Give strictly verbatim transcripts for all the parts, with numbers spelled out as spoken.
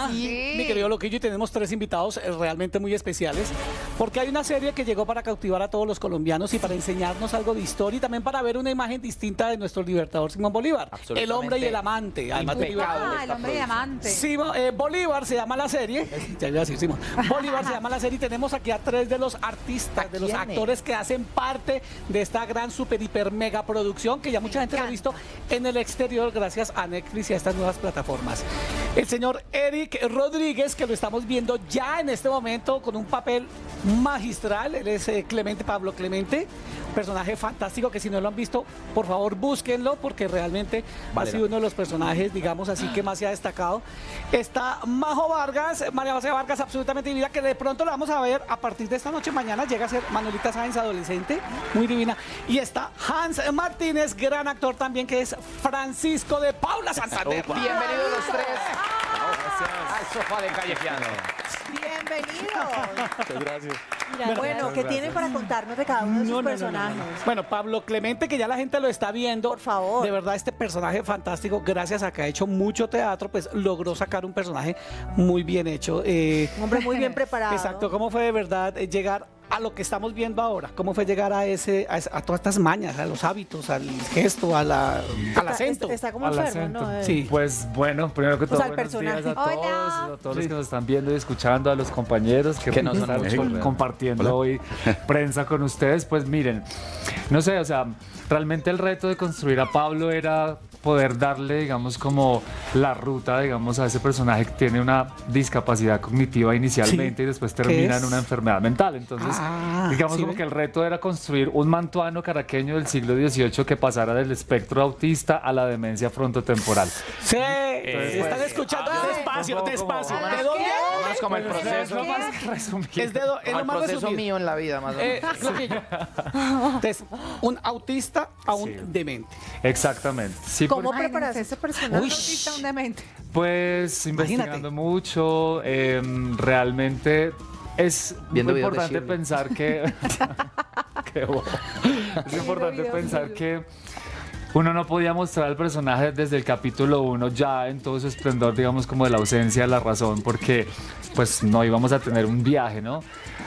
sí. Mi querido Loquillo, y tenemos tres invitados eh, realmente muy especiales, porque hay una serie que llegó para cautivar a todos los colombianos y para enseñarnos algo de historia y también para ver una imagen distinta de nuestro libertador Simón Bolívar, el hombre y el amante, además de libertador. Ah, el hombre y amante. Sí, eh, Bolívar se llama la serie, ya iba a decir Simón, Bolívar se llama la serie y tenemos aquí a tres de los artistas, de los actores que hacen parte de esta gran super hiper mega producción que ya mucha gente lo ha visto en el exterior gracias a Netflix y a estas nuevas plataformas. El señor Eric Rodríguez, que lo estamos viendo ya en este momento con un papel magistral, él es eh, Clemente, Pablo Clemente, personaje fantástico que si no lo han visto, por favor búsquenlo porque realmente vale, ha sido uno de los personajes, digamos así, que más se ha destacado. Está Majo Vargas, María José Vargas, absolutamente divina, que de pronto la vamos a ver a partir de esta noche, mañana llega a ser Manuelita Sáenz adolescente, muy divina. Y está Hans Martínez, gran actor también, que es Francisco de Paula Santander. Bienvenidos los tres. Al sofá de Calle Piano. Bienvenidos. Muchas gracias. Mira, bueno, ¿qué tienen para contarnos de cada uno de sus No, no, no, personajes? no, no. Bueno, Pablo Clemente, que ya la gente lo está viendo. Por favor. De verdad, este personaje fantástico, gracias a que ha hecho mucho teatro, pues logró sacar un personaje muy bien hecho. Eh, Un hombre muy bien preparado. exacto, ¿cómo fue de verdad eh, llegar a lo que estamos viendo ahora? ¿Cómo fue llegar a ese, a, ese- a todas estas mañas, a los hábitos, al gesto, a la, al acento? Está, está como Al enfermo, acento. ¿no? Sí. Pues bueno, primero que todo, el buenos días personaje. a todos, Hola. a todos Sí. los que nos están viendo y escuchando, a los compañeros que, Que nos están han co- hecho. compartiendo Hola. hoy prensa con ustedes. Pues miren, no sé, o sea, realmente el reto de construir a Pablo era poder darle, digamos, como la ruta, digamos, a ese personaje que tiene una discapacidad cognitiva inicialmente Sí. y después ¿Qué termina es? en una enfermedad mental. Entonces, Ah, digamos ¿sí como ve? que el reto era construir un mantuano caraqueño del siglo dieciocho que pasara del espectro autista a la demencia frontotemporal. Sí, están escuchando despacio, como- despacio. como- ¿De dónde? Más como el proceso. lo más resumido. Es de do- es Como lo el más proceso resumido. mío en la vida, más o Eh, menos. Loquillo. Entonces, un autista a un Sí. demente. Exactamente. Sí, ¿Cómo porque, preparas ese personaje? Uy. Autista, un demente. pues investigando Imagínate. mucho, eh, realmente es Viendo muy videos de importante Shirley. pensar que... Qué bobo. Es importante videos, pensar videos. que uno no podía mostrar al personaje desde el capítulo uno ya en todo su esplendor, digamos, como de la ausencia de la razón, porque pues no íbamos a tener un viaje, ¿no?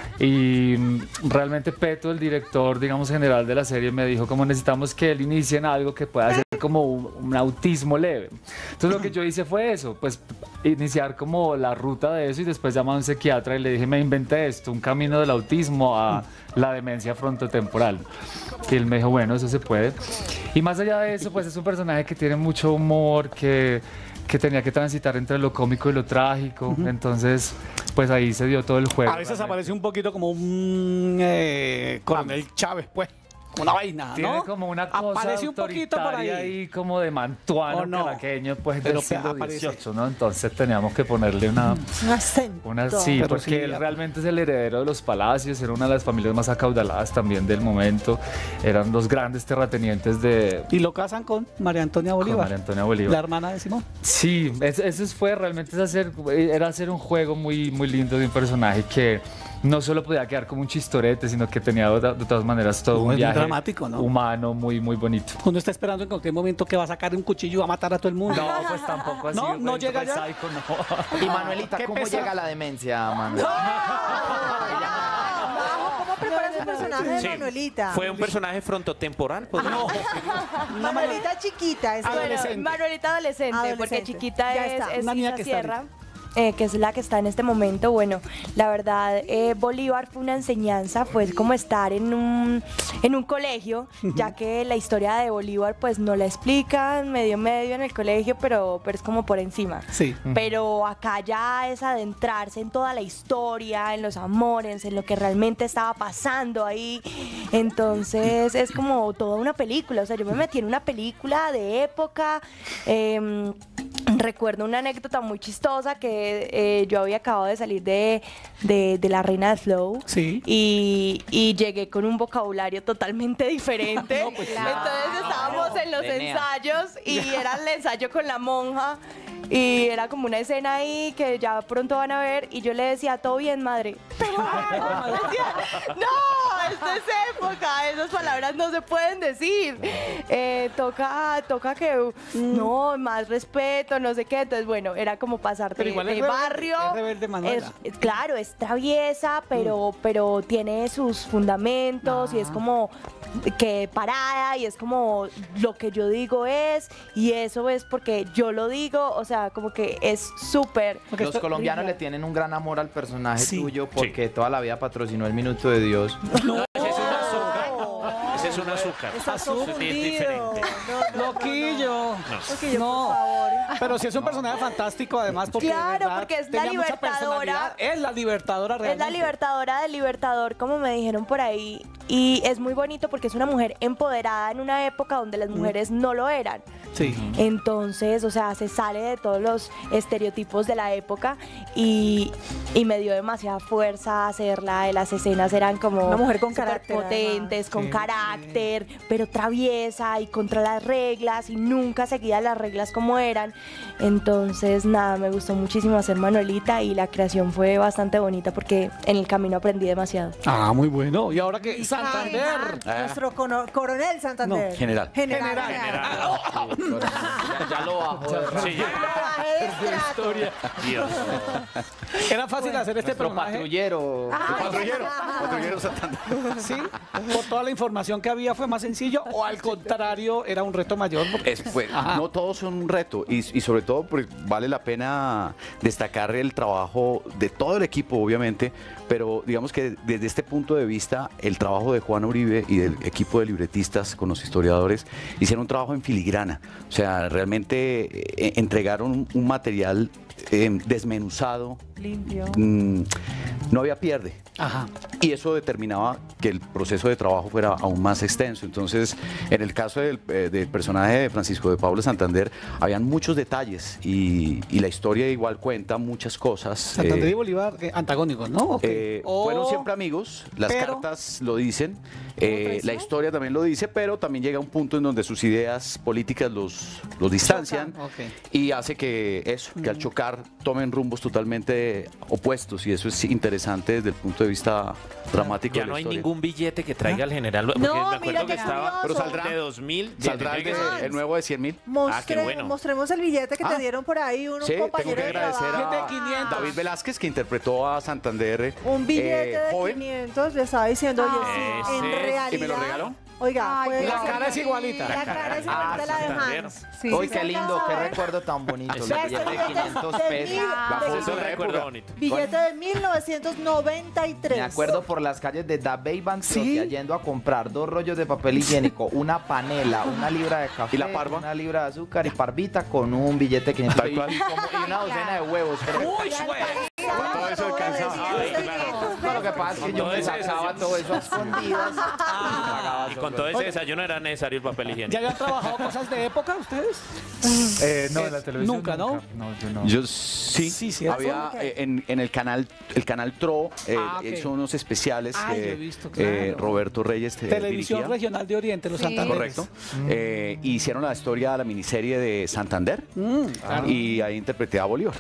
Y mm, realmente Peto, el director, digamos, general de la serie, me dijo como necesitamos que él inicie en algo que pueda ser como un, un autismo leve. Entonces lo que yo hice fue eso, pues iniciar como la ruta de eso y después llamé a un psiquiatra y le dije, me inventé esto, un camino del autismo a la demencia frontotemporal. Y él me dijo, bueno, eso se puede. Y más allá de eso, pues es un personaje que tiene mucho humor, que, que tenía que transitar entre lo cómico y lo trágico. Entonces, pues ahí se dio todo el juego. A veces realmente. aparece un poquito como un eh, coronel Chávez, pues. Una vaina, Tiene ¿no? como una cosa Aparece un poquito por ahí. ahí como de mantuano ¿O no? caraqueño, pues Pero del siglo aparece. dieciocho, ¿no? Entonces teníamos que ponerle una... Un acento. Una, sí, Pero porque sí, él ya- realmente es el heredero de los palacios, era una de las familias más acaudaladas también del momento, eran los grandes terratenientes de Y lo casan con María Antonia con Bolívar, María Antonia Bolívar. la hermana de Simón. Sí, es- eso fue realmente es hacer, era hacer un juego muy, muy lindo de un personaje que no solo podía quedar como un chistorete, sino que tenía de, de todas maneras todo No, un es muy viaje dramático, ¿no? humano muy, muy bonito. Uno está esperando en cualquier momento que va a sacar un cuchillo y va a matar a todo el mundo. No, pues tampoco así. No, no güey, llega re ya. psycho, no. Y Manuelita, ¿Qué ¿cómo pesa? llega la demencia, Manuel? Majo, ¿cómo preparas el personaje de Sí. Manuelita? Fue un personaje frontotemporal. Pues, No, Manuelita chiquita. Es Adolescente. Bueno, Manuelita adolescente, porque Adolescente. chiquita Ya es, está. es Una niña Isa que está Sierra, eh, que es la que está en este momento. Bueno, la verdad, eh, Bolívar fue una enseñanza, fue como estar en un, en un colegio, ya que la historia de Bolívar pues no la explican medio medio en el colegio, pero, pero es como por encima. sí. Pero acá ya es adentrarse en toda la historia, en los amores, en lo que realmente estaba pasando ahí. Entonces es como toda una película. O sea, yo me metí en una película de época. eh, recuerdo una anécdota muy chistosa que eh, yo había acabado de salir de, de, de La Reina del Flow. Sí. Y, y llegué con un vocabulario totalmente diferente. No, pues, Entonces estábamos en los Venea. ensayos y era el ensayo con la monja. Y era como una escena ahí que ya pronto van a ver. Y yo le decía, todo bien, madre. Pero me decía, no, esta es época, esas palabras no se pueden decir. Eh, toca, toca que, no, más respeto, no sé qué. Entonces, bueno, era como pasar Pero de, igual de es rebelde, barrio. es rebelde Manuela. Es- es- claro, es traviesa, pero, pero tiene sus fundamentos y es como que parada y es como lo que yo digo es y eso es porque yo lo digo, o sea, como que es súper. Porque Los esto- colombianos le tienen un gran amor al personaje Sí. tuyo porque toda la vida patrocinó el Minuto de Dios. Ese es un azúcar. Ese es un azúcar. Está Eso es confundido. diferente. No, no, Loquillo. Loquillo, No. por favor. Pero sí es un personaje fantástico, además, porque. de Claro, verdad porque es la tenía mucha libertadora. personalidad. Es la libertadora Es realmente. la libertadora del libertador, como me dijeron por ahí. Y es muy bonito porque es una mujer empoderada en una época donde las mujeres no lo eran. Sí. Entonces, o sea, se sale de todos los estereotipos de la época y, y me dio demasiada fuerza hacerla. Las escenas eran como Una mujer con súper carácter, potentes, además. con Sí, carácter, pero traviesa y contra las reglas y nunca seguía las reglas como eran. Entonces, nada, me gustó muchísimo hacer Manuelita y la creación fue bastante bonita porque en el camino aprendí demasiado. Ah, muy bueno. Y ahora que Santander. Ah, Nuestro cono- coronel Santander. No, general. General. Ya, ya lo bajó. de Sí, ya. Bajé de estrato. Dios. Era fácil hacer este Nuestro personaje. patrullero. Patrullero. Patrullero Santander. Sí. Por toda la información que había fue más sencillo o al contrario era un reto mayor. porque- Es, pues, Ajá. no todos son un reto y, y sobre todo pues, vale la pena destacar el trabajo de todo el equipo, obviamente, pero digamos que desde este punto de vista el trabajo de Juan Uribe y del equipo de libretistas con los historiadores hicieron un trabajo en filigrana, o sea, realmente eh, entregaron un, un material eh, desmenuzado, Limpio. mm, no había pierde. Ajá. Y eso determinaba que el proceso de trabajo fuera aún más extenso. Entonces, en el caso del, eh, del personaje de Francisco de Paula Santander, habían muchos detalles y, y la historia igual cuenta muchas cosas. Santander eh, y Bolívar eh, antagónicos, ¿no? Ok. eh, O- Fueron siempre amigos, las pero- cartas lo dicen, eh, la historia también lo dice, pero también llega un punto en donde sus ideas políticas los, los distancian Ok. y hace que eso, que al chocar tomen rumbos totalmente opuestos y eso es interesante desde el punto de vista dramático Ya de la no hay historia. ningún billete que traiga el general. Porque No, me mira acuerdo que qué estaba curioso. Pero saldrá- de dos mil. Saldrá el, de- el nuevo de cien mil. Mostre- Ah, qué bueno. Mostremos el billete que Ah. te dieron por ahí, un Sí, tengo compañero que de agradecer trabajo. a Billete de quinientos. David Velázquez que interpretó a Santander. Un billete eh, de joven. quinientos, le estaba diciendo, oye, sí, en Ese. realidad. ¿Y me lo regaló? Oiga, puede La ser cara es que- igualita. La cara es igualita a la de Santander. Hans. Sí. Uy, Sí, qué se lindo, alcanza qué a ver. recuerdo tan bonito. El Ese Vea, billete este de billete quinientos de pesos. mil- La de- foto Eso de es la recuerdo época. bonito. Billete de mil novecientos noventa y tres. Me acuerdo por las calles de Dabey Antioquia Sí. yendo a comprar dos rollos de papel higiénico, una panela, una libra de café, ¿Y la parva? una libra de azúcar y parvita con un billete de quinientos Tal y, cual. y como- y una docena de huevos. creo. Uy, güey. Todo eso alcanzaba. Ay, claro. No, lo que pasa es que Con yo todo me ese sacaba desayuno. todo eso a escondidas. Y con todo ese desayuno era necesario el papel ¿Ya higiénico. habían trabajado cosas de época ustedes? Eh, no, en la televisión. Nunca, ¿no? No, yo no. Yo sí, Sí, cierto. había eh, en, en el canal el canal Tro eh, Ah, ok. hizo unos especiales Ah, yo que he visto, eh, claro. Roberto Reyes eh, Televisión dirigía. Regional de Oriente, los Santanderes. Correcto. Eh, hicieron la historia, la miniserie de Santander y ahí interpreté a Bolívar.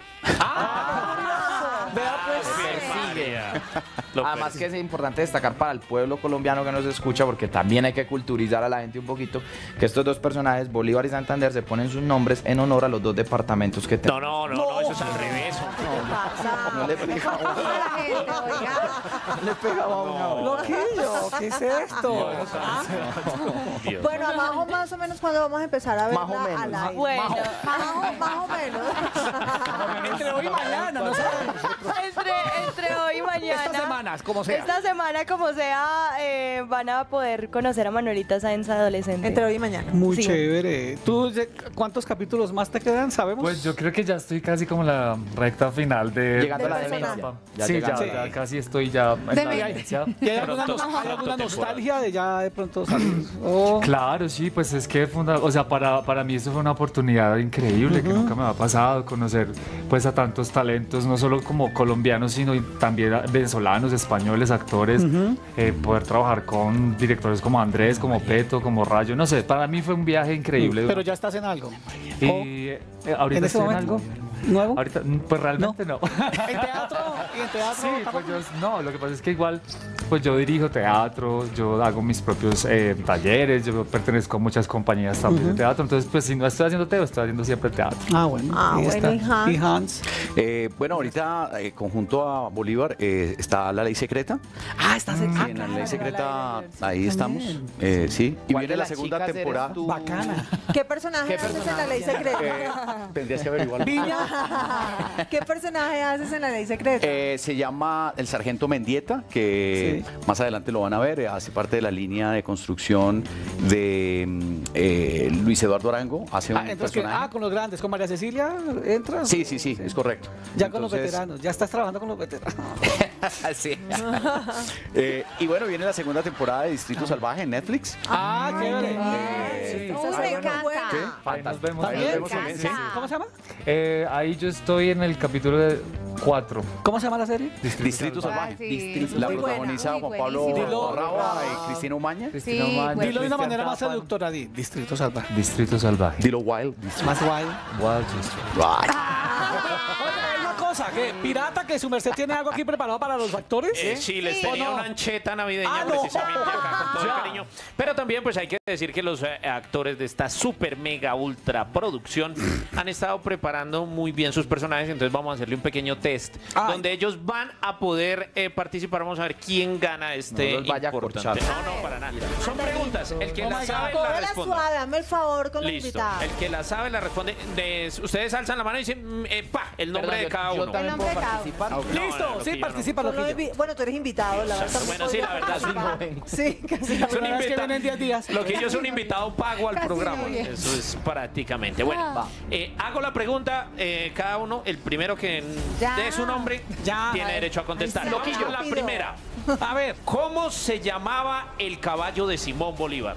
Vea, pues. Persigue. Lo Además que persigue. es importante destacar para el pueblo colombiano que nos escucha, porque también hay que culturizar a la gente un poquito, que estos dos personajes, Bolívar y Santander, se ponen sus nombres en honor a los dos departamentos que No, tenemos. no, no, no, eso es al revés. No le pegaba no le pegaba a una. Loquillo, ¿qué es esto? Dios. Bueno, a Majo más o menos cuando vamos a empezar a verla Más o menos. al aire. Bueno, Majo, más o menos. Entre hoy y mañana, no sabemos. entre, entre hoy y mañana. Estas semanas, como sea. Esta semana, como sea, eh, van a poder conocer a Manuelita Sáenz adolescente. Entre hoy y mañana. Muy Sí. chévere. ¿Tú de- cuántos capítulos más te quedan? ¿Sabemos? Pues yo creo que ya estoy casi como en la recta final de... Llegando a la Del demencia. personaje. Ya sí, ya, llegando. ya casi estoy ya en la Demencia. demencia. ¿Y hay alguna, Pronto- nos- hay pronto alguna temporada. nostalgia de ya de pronto salir? Oh. Claro, sí, pues es que funda- o sea, para, para mí esto fue una oportunidad increíble que nunca me ha pasado, conocer pues a tantos talentos, no solo como colombianos, sino y también a venezolanos, españoles, actores, eh, poder trabajar con directores como Andrés, como Peto, como Rayo, no sé, para mí fue un viaje increíble. Pero ya estás en algo. y Oh. eh, ahorita ¿En ese estoy en momento? algo. ¿Nuevo? Ahorita, mm, pues realmente no. ¿En teatro? ¿Y en teatro? Sí, pues yo, no, lo que pasa es que igual pues yo dirijo teatro, yo hago mis propios eh, talleres, yo pertenezco a muchas compañías también de teatro, entonces pues si no estoy haciendo teatro, estoy haciendo siempre teatro. Ah, bueno. Ah, ahí bueno, está. y Hans. Y Hans. Eh, bueno, ahorita, eh, conjunto a Bolívar, eh, está La Ley Secreta. Ah, está Sí, en La Ley Secreta, ahí estamos. Eh, sí, y ¿Cuál viene de la las segunda chicas eres temporada. tú? Bacana. ¿Qué personaje ¿Qué haces en la ley personaje? secreta? Tendrías que averiguarlo. ¿Qué personaje haces en la ley secreta? Eh, se llama el Sargento Mendieta, que Sí. más adelante lo van a ver, eh, hace parte de la línea de construcción de mm, eh, Luis Eduardo Arango, hace un Ah, entonces, ¿qué? personaje. Ah, con los grandes, con María Cecilia, ¿entras? Sí, sí, sí, es correcto. Ya con los Entonces, veteranos, ya estás trabajando con los veteranos. sí. Eh, y bueno, viene la segunda temporada de Distrito Salvaje en Netflix. Ah, chévere. Eh, Uy, me encanta. Ahí nos vemos. Ahí nos vemos también, sí. ¿Cómo se llama? Eh, ahí yo estoy en el capítulo de cuatro. ¿Cómo se llama la serie? Distrito Salvaje. Ah, sí. La Muy buena. protagoniza Uy, Juan Pablo buenísimo. Raba y Cristina Umaña. Cristina Sí, Umaña, pues. Dilo de una Cristian manera más Tappan. seductora, di. Distrito Salvaje. Distrito Salvaje. Dilo Wild. Más guay. Wild District. Ay. Oye, una cosa, ¿qué? Pirata, que su merced tiene algo aquí preparado para los actores. Eh, sí, les tenía ¿O no? una ancheta navideña Ah, no. precisamente acá con todo Ya. el cariño. Pero también pues hay que decir que los eh, actores de esta super mega ultra producción han estado preparando muy bien sus personajes, entonces vamos a hacerle un pequeño test Ay. donde ellos van a poder eh, participar. Vamos a ver quién gana este No los vaya a importante. corchar. No, no, para nada. Son preguntas. El que Oh la my sabe God. la Cógela responde. suave, hazme el favor con los Listo. invitados. El que la sabe la responde. De- ustedes alzan la mano y dicen, mm, eh, pa, el nombre Perdón, de yo- cada yo uno. también El puedo nombre de cada participar. No, Listo, no, sí, Loquillo, participa, Solo Loquillo. invi- Bueno, tú eres invitado, la verdad. Bueno, sí, la verdad, es un- Sí, casi. La Es un primera vez que invita- vienen diez días. Lo que yo es un invitado pago al Casi programa. no viene. Eso es prácticamente. Bueno, Ah. eh, hago la pregunta, eh, cada uno, el primero que Ya. dé su nombre, Ya. tiene derecho a contestar. Ay, sí, Loquillo, la rápido. primera. A ver, ¿Cómo se llamaba el caballo de Simón Bolívar?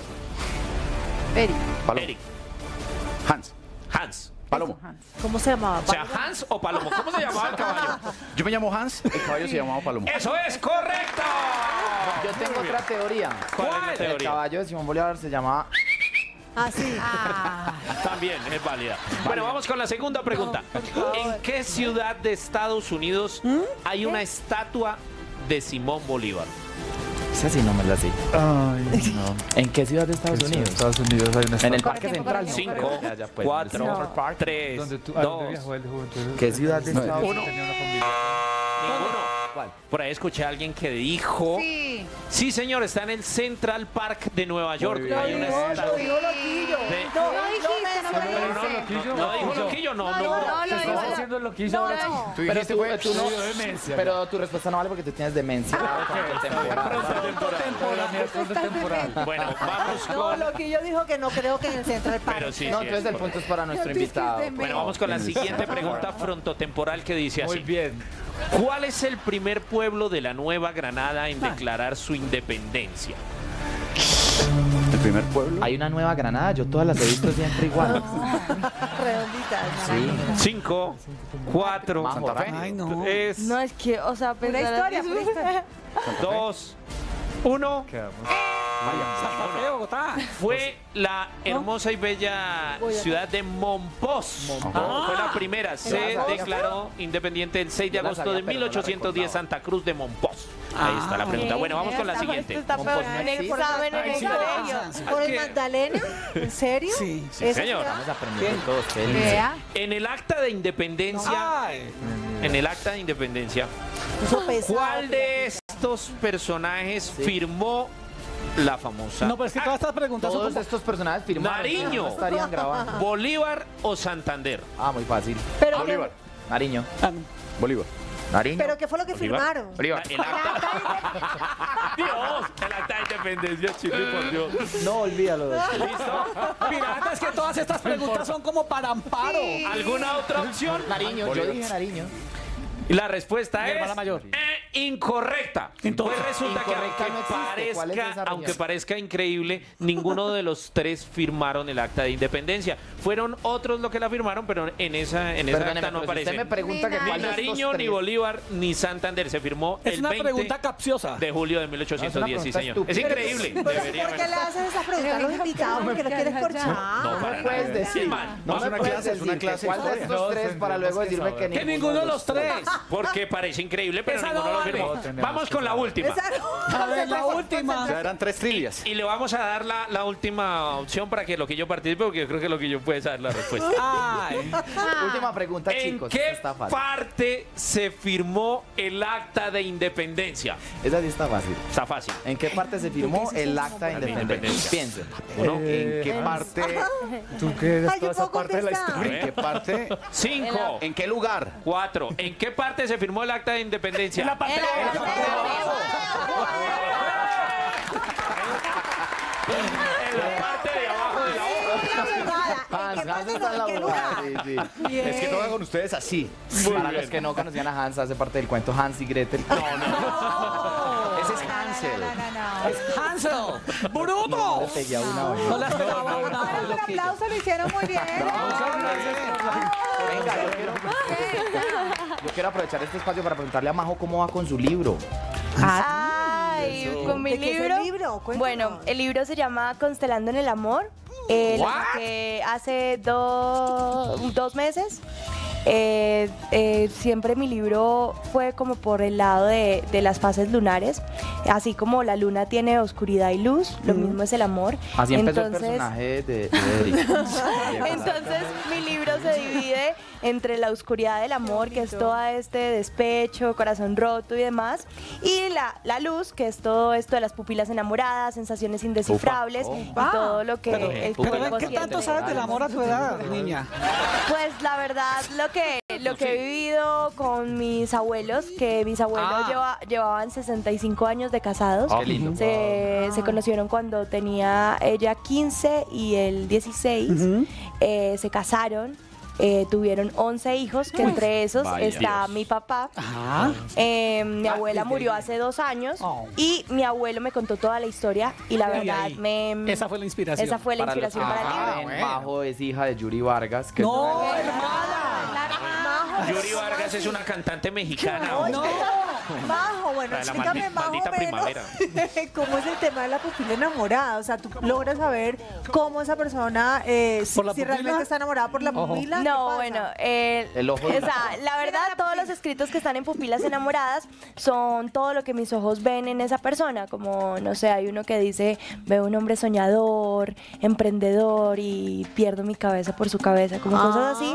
Eri. Palomo. Eric, Hans. Hans. Palomo. ¿Cómo se llamaba? O sea, Hans o Palomo. ¿Cómo se llamaba el caballo? Yo me llamo Hans, el caballo se llamaba Palomo. ¡Eso es correcto! Yo tengo otra teoría. ¿Cuál es la El teoría? caballo de Simón Bolívar se llamaba... Ah, sí. También es válida. Bueno, vamos con la segunda pregunta. ¿En qué ciudad de Estados Unidos hay una estatua de Simón Bolívar? Esa sí no me la sé. Ay, no. ¿En qué ciudad de Estados En Unidos? Estados Unidos hay una En el estatua. Parque tiempo, Central. corre Cinco, tiempo. Ya, ya, pues. cuatro, No. tres, ¿Dónde tú, a dónde dos, viajó el juventud? ¿Qué ciudad de Estados uno. Tenía una familia. ninguno. ¿Cuál? Por ahí escuché a alguien que dijo... Sí. Sí, señor, está en el Central Park de Nueva York. bien. Hay una Lo estatua. dijo Loquillo. De- No, No dijiste, no me Pero no, dijiste. Loquillo. ¿No dijo Loquillo? No, no. No, Te no, estás no. haciendo loquillo ahora sí. No. Pero tú, tú no, Estudio demencia. pero tu respuesta no vale porque tú tienes demencia. Pero la mía es pronto temporal. Bueno, vamos No, con... Loquillo dijo que no creo que en el Central Park. Pero sí, No, sí, entonces es el punto es para nuestro Yo dije invitado. demencia. Bueno, vamos con la siguiente pregunta frontotemporal que dice Muy así. bien. ¿Cuál es el primer pueblo de la Nueva Granada en declarar su independencia? El primer pueblo. Hay una nueva Granada, yo todas las he visto siempre igual. Redondita. Sí. Cinco, cuatro, Santa Fe. Ay, no. tres, No, es que, o sea, Una pensar historia, así- una historia. dos, uno. Quedamos. Santa Fe, Bogotá. Fue la hermosa y bella ciudad de Monpós. Fue la primera. Se Ah. declaró independiente el seis de Yo la agosto sabía, de pero no la mil ochocientos diez, recordaba. Santa Cruz de Monpós. Ahí está la pregunta. Bueno, vamos con la Esto siguiente. está Un peor poco en el sí. examen en el sí, colegio. ¿Por el que- Magdalena? ¿En serio? Sí. Sí, ¿Esa señor. ciudad? Vamos aprendiendo todos. felices. Vea. En el acta de independencia, Ay. en el acta de independencia, Puso pesado. ¿cuál de estos personajes firmó la famosa? No, pero es que todas estas preguntas son Todos como... estos personajes firmaron. Nariño. No estarían grabando. ¿Bolívar o Santander? Ah, muy fácil. Pero, Bolívar. Nariño. Ah, Bolívar. Nariño. pero ¿qué fue lo que Bolívar. firmaron? Bolívar. El acta. Dios, el acta de independencia, chico, por Dios. No, olvídalo. ¿Listo? Pirata, es que todas estas preguntas son como para amparo. ¿Alguna otra opción? Nariño, yo dije Nariño. Y la respuesta Mi es hermana mayor. eh, incorrecta. Entonces, pues resulta que incorrecta aunque, no existe. ¿Cuál es parezca, esa reunión? aunque parezca increíble, ninguno de los tres firmaron el acta de independencia. Fueron otros los que la firmaron, pero en esa, en esa Perdóneme, acta no pero si aparece usted me pregunta que Ni ni cuál de estos Nariño, ni tres- Bolívar, ni Santander. Se firmó Es el una veinte pregunta capciosa. de julio de mil ochocientos diez, No, sí, es una señor. pregunta Es estúpida. increíble. Pero Debería ¿por qué haber- le haces esas preguntas a los invitados? ¿Por qué los quieres corchar? No, para No puedes nada. decir. mal. No es me una puedes clase, es decir una que clase de cuál de historia. estos No, tres para luego tendremos que decirme saber. que Que ninguno de los tres. Porque parece increíble, pero Esa ninguno no de confirmó. Todo tenemos Vamos que con la saber. última. A ver, la última. Ya eran tres trivias. Y le vamos a dar la, la última opción para que Loquillo participe, porque yo creo que Loquillo puede saber la respuesta. Ay. Última pregunta, ¿En chicos. qué esta está fácil. parte se firmó el acta de independencia? Esa sí está fácil. Está fácil. ¿En qué parte se firmó el acta de independencia? Piensen. Uno, ¿En qué Eh, parte? ¿Tú qué eres Ay, toda yo esa puedo parte de la contestar. historia? ¿En qué parte? cinco, ¿En qué lugar? cuatro. ¿En qué parte se firmó el acta de independencia? En la parte En la parte de abajo de la hoja. Hans, Hans está en la boda. Sí, sí. Es que toca con ustedes así. Para los que no conocían a Hans, hace parte del cuento Hans y Gretel. No, no. Ese es Hansel. No, no, no. Es Hansel. ¡Bruto! Le pegué a una No vaina. le has pegado a una Bueno, pero Loquillo. aplauso, lo hicieron muy bien. Venga, yo quiero, yo quiero aprovechar este espacio para preguntarle a Majo cómo va con su libro. Ay, con mi ¿De qué es el libro. libro? Cuéntanos. Bueno, el libro se llama Constelando en el Amor. Eh, lo saqué hace do- dos meses. Eh, eh, siempre mi libro fue como por el lado de, de las fases lunares. Así como la luna tiene oscuridad y luz, lo mismo es el amor. Así empezó Entonces- el personaje de, de Eric. Entonces mi libro se divide entre la oscuridad del amor, que es todo este despecho, corazón roto y demás, y la, la luz, que es todo esto de las pupilas enamoradas, sensaciones indescifrables y todo lo que Pero, el pero cuerpo ¿qué tanto siente. sabes del amor a tu edad, niña? Pues la verdad, lo que, lo que he vivido con mis abuelos, que mis abuelos Ah. lleva- llevaban sesenta y cinco años de casados. Ah, qué lindo. Se, se conocieron cuando tenía ella quince y él dieciséis. Eh, se casaron. Eh, tuvieron once hijos, que entre esos Vaya. está mi papá. Ajá. Eh, mi abuela murió hace dos años Oh. y mi abuelo me contó toda la historia y la Y verdad ahí, me... esa fue la inspiración. Esa fue la Para los inspiración que para el no libro. saben, bueno. Majo es hija de Yuri Vargas. Que No, es una- hermana. Yuri Vargas es una cantante mexicana. No, Majo, bueno, La de la explícame maldi- más o maldita menos primavera. cómo es el tema de la pupila enamorada. O sea, tú logras saber cómo esa persona, eh, si, ¿Por la si pupila? realmente está enamorada por la Ojo. pupila. ¿qué No, pasa? bueno, eh, El ojo o de- sea, la verdad, todos los escritos que están en Pupilas Enamoradas son todo lo que mis ojos ven en esa persona. Como, no sé, hay uno que dice, veo un hombre soñador, emprendedor y pierdo mi cabeza por su cabeza, como cosas así.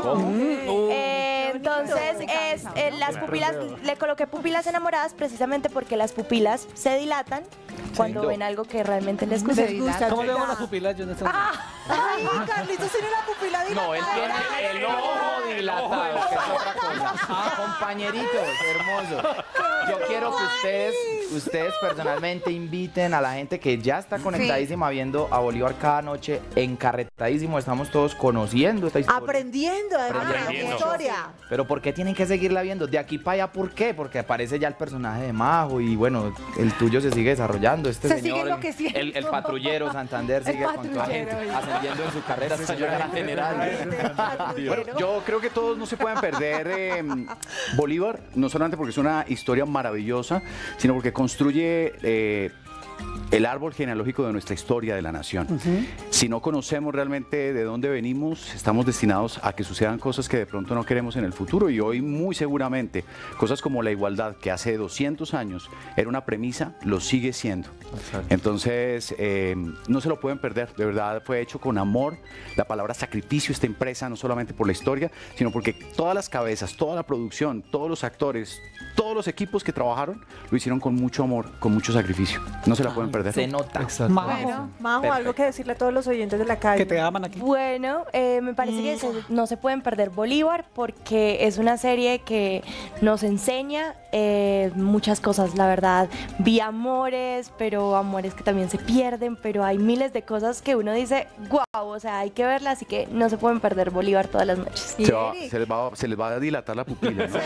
Eh, entonces, es, eh, las pupilas, le coloqué pupilas enamoradas precisamente porque las pupilas se dilatan cuando ven algo que realmente les gusta. Les gusta. ¿Cómo le hago Ya. las pupilas? Yo no sé. Ah. Ay, Carlitos tiene la pupila dilatada. No, él tiene el ojo dilatado, que es otra cosa. Compañeritos, hermoso. Yo quiero que ustedes, ustedes personalmente inviten a la gente que ya está conectadísima viendo a Bolívar cada noche, encarretadísimo. Estamos todos conociendo esta historia. Aprendiendo, además, de la Aprendiendo. historia. Pero ¿por qué tienen que seguirla viendo? De aquí para allá, ¿por qué? Porque aparece ya el personaje de Majo y bueno, el tuyo se sigue desarrollando. Este Se sigue señor, el- enloqueciendo. el, el patrullero Santander El sigue con toda patrullero, gente, oye. ascendiendo en su carrera, se señora la general. Bueno, yo creo que todos no se pueden perder eh, Bolívar, no solamente porque es una historia maravillosa, sino porque construye eh, el árbol genealógico de nuestra historia de la nación. Si no conocemos realmente de dónde venimos, estamos destinados a que sucedan cosas que de pronto no queremos en el futuro, y hoy muy seguramente cosas como la igualdad, que hace doscientos años era una premisa, lo sigue siendo. Entonces, eh, no se lo pueden perder, de verdad fue hecho con amor. La palabra sacrificio está impresa no solamente por la historia, sino porque todas las cabezas, toda la producción, todos los actores, todos los equipos que trabajaron, lo hicieron con mucho amor, con mucho sacrificio. No se la pueden perder. Se nota. Exacto. Majo, Majo, algo que decirle a todos los oyentes de la calle. que te aman aquí. Bueno, eh, me parece que se- no se pueden perder Bolívar porque es una serie que nos enseña eh, muchas cosas, la verdad. Vi amores, pero amores que también se pierden, pero hay miles de cosas que uno dice, wow, o sea, hay que verla, así que no se pueden perder Bolívar todas las noches. Se, va- se les va, se les va a dilatar la pupila, ¿no?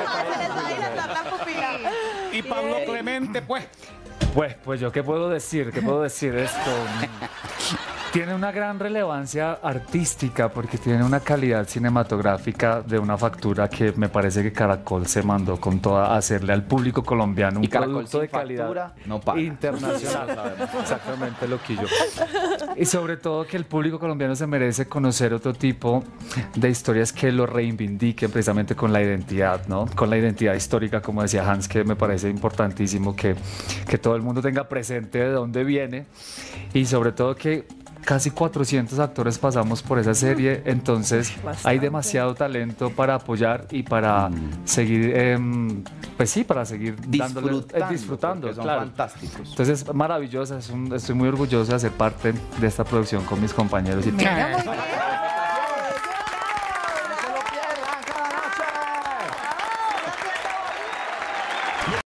Y Pablo Clemente, pues. Pues, pues yo qué puedo decir, qué puedo decir esto. Tiene una gran relevancia artística porque tiene una calidad cinematográfica de una factura que me parece que Caracol se mandó con toda a hacerle al público colombiano un Y Caracol producto sin de calidad factura no paga. internacional. Exactamente, loquillo. Y sobre todo que el público colombiano se merece conocer otro tipo de historias que lo reivindiquen precisamente con la identidad, ¿no? Con la identidad histórica, como decía Hans, que me parece importantísimo que, que todo el mundo tenga presente de dónde viene y sobre todo que casi cuatrocientos actores pasamos por esa serie, entonces Bastante. hay demasiado talento para apoyar y para seguir, em, pues sí, para seguir dándole, eh, Disfrutando, disfrutando, porque son claro. fantásticos. Entonces, maravillosa, es un- estoy muy orgulloso de ser parte de esta producción con mis compañeros y Mira, muy bien.